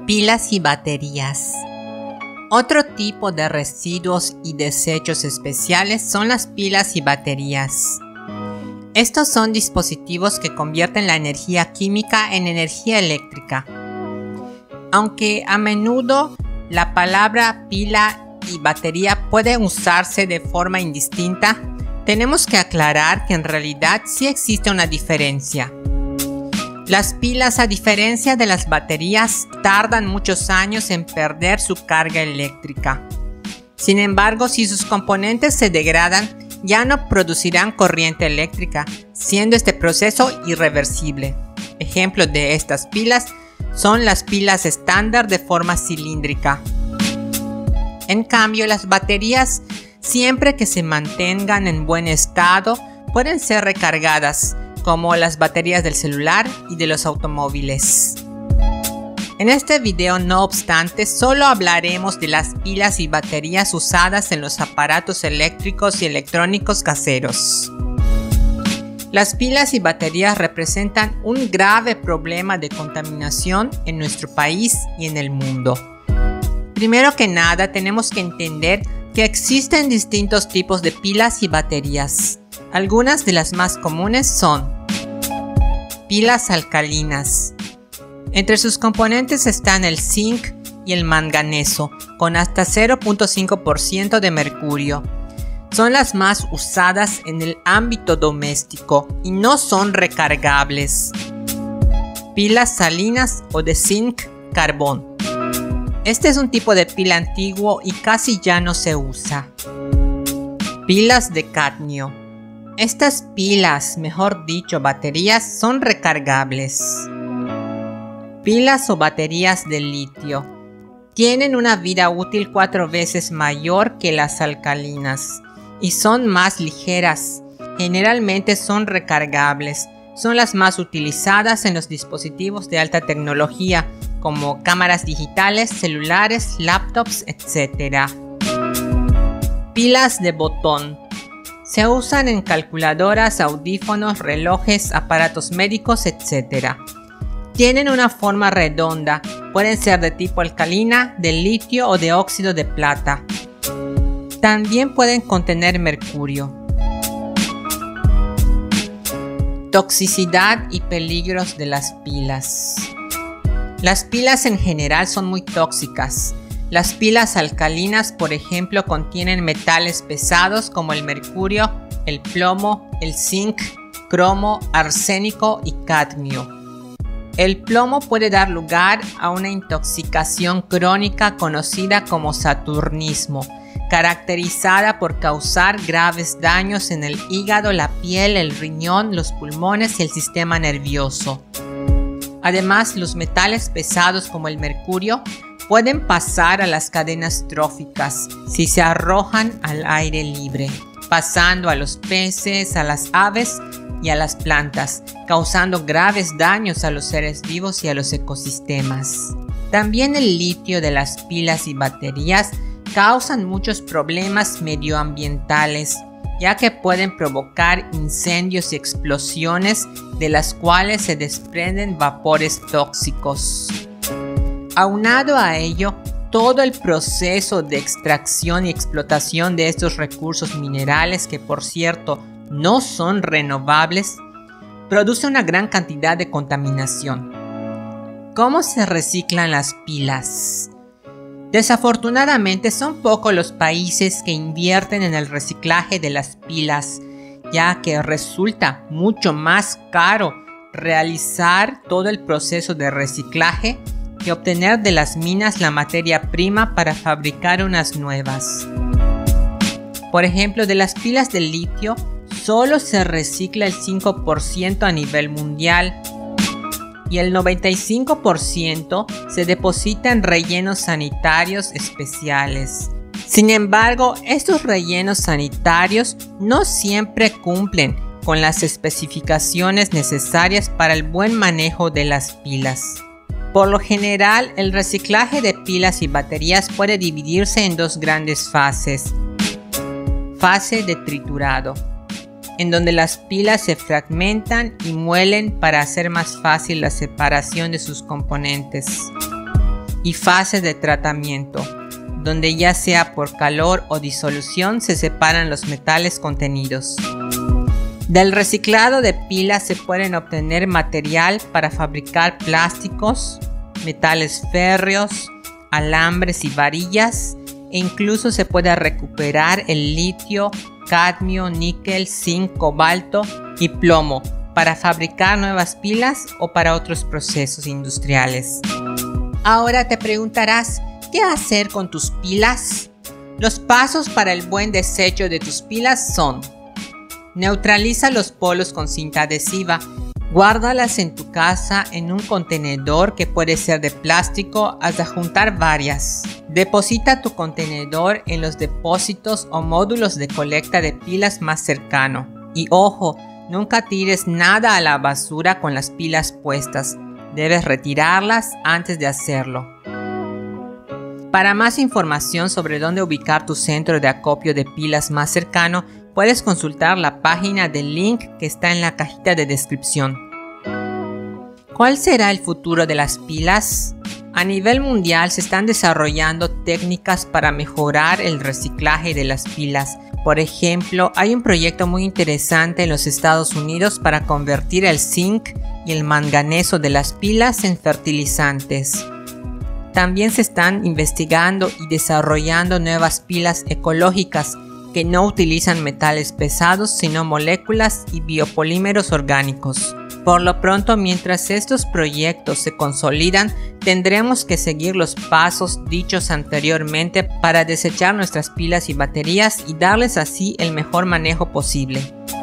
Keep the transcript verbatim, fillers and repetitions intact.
Pilas y baterías. Otro tipo de residuos y desechos especiales son las pilas y baterías. Estos son dispositivos que convierten la energía química en energía eléctrica. Aunque a menudo la palabra pila y batería puede usarse de forma indistinta, tenemos que aclarar que en realidad sí existe una diferencia. Las pilas, a diferencia de las baterías, tardan muchos años en perder su carga eléctrica. Sin embargo, si sus componentes se degradan, ya no producirán corriente eléctrica, siendo este proceso irreversible. Ejemplos de estas pilas son las pilas estándar de forma cilíndrica. En cambio, las baterías, siempre que se mantengan en buen estado, pueden ser recargadas, como las baterías del celular y de los automóviles. En este video, no obstante, solo hablaremos de las pilas y baterías usadas en los aparatos eléctricos y electrónicos caseros. Las pilas y baterías representan un grave problema de contaminación en nuestro país y en el mundo. Primero que nada, tenemos que entender que existen distintos tipos de pilas y baterías. Algunas de las más comunes son pilas alcalinas. Entre sus componentes están el zinc y el manganeso, con hasta cero punto cinco por ciento de mercurio. Son las más usadas en el ámbito doméstico y no son recargables. Pilas salinas o de zinc carbón. Este es un tipo de pila antiguo y casi ya no se usa. Pilas de cadmio. Estas pilas, mejor dicho baterías, son recargables. Pilas o baterías de litio. Tienen una vida útil cuatro veces mayor que las alcalinas y son más ligeras. Generalmente son recargables. Son las más utilizadas en los dispositivos de alta tecnología, como cámaras digitales, celulares, laptops, etcétera. Pilas de botón. Se usan en calculadoras, audífonos, relojes, aparatos médicos, etcétera. Tienen una forma redonda, pueden ser de tipo alcalina, de litio o de óxido de plata. También pueden contener mercurio. Toxicidad y peligros de las pilas. Las pilas en general son muy tóxicas. Las pilas alcalinas, por ejemplo, contienen metales pesados como el mercurio, el plomo, el zinc, cromo, arsénico y cadmio. El plomo puede dar lugar a una intoxicación crónica conocida como saturnismo, caracterizada por causar graves daños en el hígado, la piel, el riñón, los pulmones y el sistema nervioso. Además, los metales pesados como el mercurio pueden pasar a las cadenas tróficas si se arrojan al aire libre, pasando a los peces, a las aves y a las plantas, causando graves daños a los seres vivos y a los ecosistemas. También el litio de las pilas y baterías causan muchos problemas medioambientales, ya que pueden provocar incendios y explosiones de las cuales se desprenden vapores tóxicos. Aunado a ello, todo el proceso de extracción y explotación de estos recursos minerales, que por cierto no son renovables, produce una gran cantidad de contaminación. ¿Cómo se reciclan las pilas? Desafortunadamente son pocos los países que invierten en el reciclaje de las pilas, ya que resulta mucho más caro realizar todo el proceso de reciclaje que obtener de las minas la materia prima para fabricar unas nuevas. Por ejemplo, de las pilas de litio, solo se recicla el cinco por ciento a nivel mundial y el noventa y cinco por ciento se deposita en rellenos sanitarios especiales. Sin embargo, estos rellenos sanitarios no siempre cumplen con las especificaciones necesarias para el buen manejo de las pilas. Por lo general, el reciclaje de pilas y baterías puede dividirse en dos grandes fases. Fase de triturado, en donde las pilas se fragmentan y muelen para hacer más fácil la separación de sus componentes. y fases de tratamiento, donde ya sea por calor o disolución se separan los metales contenidos. Del reciclado de pilas se pueden obtener material para fabricar plásticos, metales férreos, alambres y varillas, e incluso se puede recuperar el litio, cadmio, níquel, zinc, cobalto y plomo para fabricar nuevas pilas o para otros procesos industriales. Ahora te preguntarás, ¿qué hacer con tus pilas? Los pasos para el buen desecho de tus pilas son: neutraliza los polos con cinta adhesiva. Guárdalas en tu casa en un contenedor que puede ser de plástico hasta juntar varias. Deposita tu contenedor en los depósitos o módulos de colecta de pilas más cercano. Y ojo, nunca tires nada a la basura con las pilas puestas. Debes retirarlas antes de hacerlo. Para más información sobre dónde ubicar tu centro de acopio de pilas más cercano, puedes consultar la página del link que está en la cajita de descripción. ¿Cuál será el futuro de las pilas? A nivel mundial se están desarrollando técnicas para mejorar el reciclaje de las pilas. Por ejemplo, hay un proyecto muy interesante en los Estados Unidos para convertir el zinc y el manganeso de las pilas en fertilizantes. También se están investigando y desarrollando nuevas pilas ecológicas que no utilizan metales pesados sino moléculas y biopolímeros orgánicos. Por lo pronto, mientras estos proyectos se consolidan, tendremos que seguir los pasos dichos anteriormente para desechar nuestras pilas y baterías y darles así el mejor manejo posible.